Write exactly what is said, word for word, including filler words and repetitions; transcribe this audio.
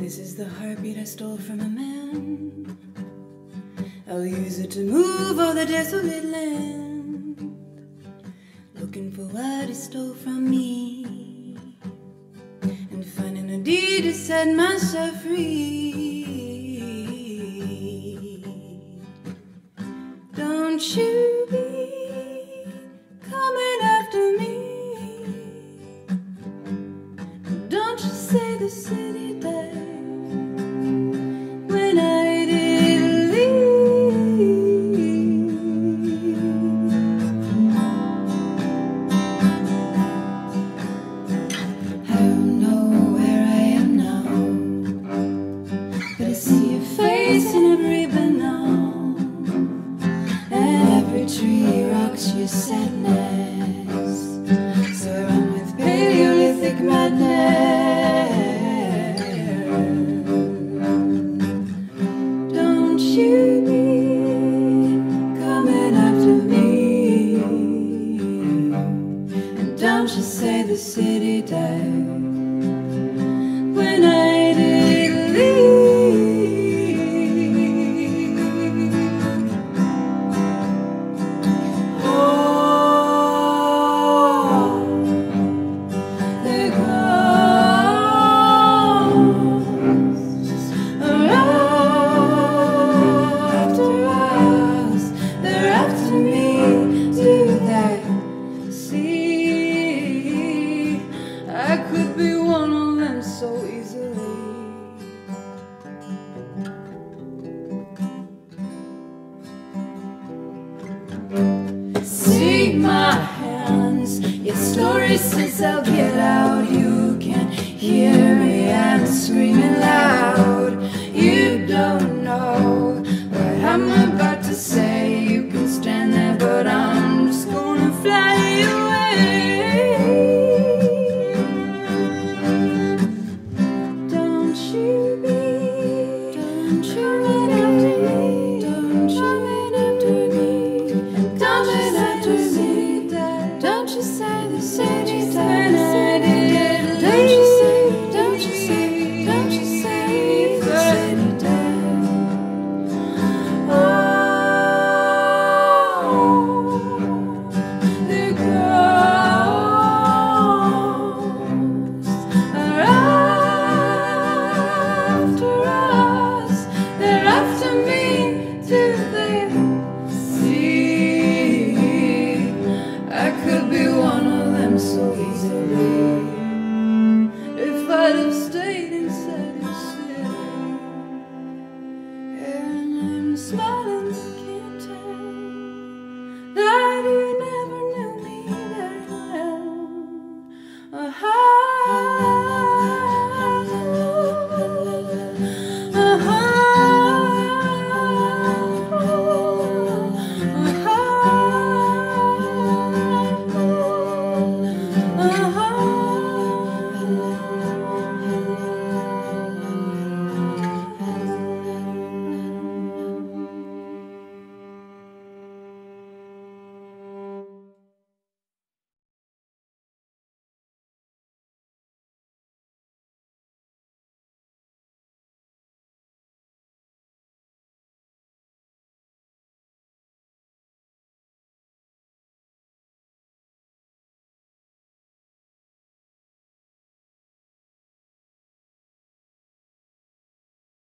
This is the heartbeat I stole from a man. I'll use it to move all the desolate land, looking for what he stole from me, and finding a deed to set myself free. Don't you be coming after me. Don't you say the city died when I did leave. I don't know where I am now, but I see your face in every banana, and every tree rocks your sadness. So I run with Paleolithic madness. You be coming after me, and don't you say the city died when I did leave. Oh, there goes around. I could be one of them so easily. See my hands, your story says I'll get out. You can hear me, I'm screaming loud. You don't know what I'm about to say.